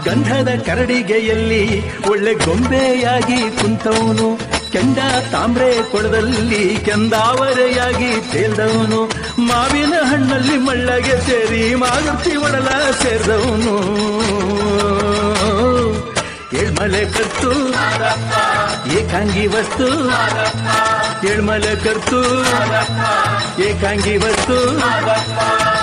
ಗಂಧದ ಕರಡಿಗೆಯಲ್ಲಿ ಒಳ್ಳೆ ಗೊಂಬೆಯಾಗಿ ಕುಂತವನು, ಕೆಂಡ ತಾಮ್ರೆ ಕೊಳದಲ್ಲಿ ಕೆಂದಾವರೆಯಾಗಿ ತೇಲ್ದವನು, ಮಾವಿನ ಹಣ್ಣಲ್ಲಿ ಮಳ್ಳಗೆ ಸೇರಿ ಮಾರುತಿ ಒಡಲ ಸೇರಿದವನು. ಏಳ್ಮಲೆ ಕರ್ತು ಏಕಾಂಗಿ ವಸ್ತು, ಏಳ್ಮಲೆ ಕರ್ತು ಏಕಾಂಗಿ ವಸ್ತು.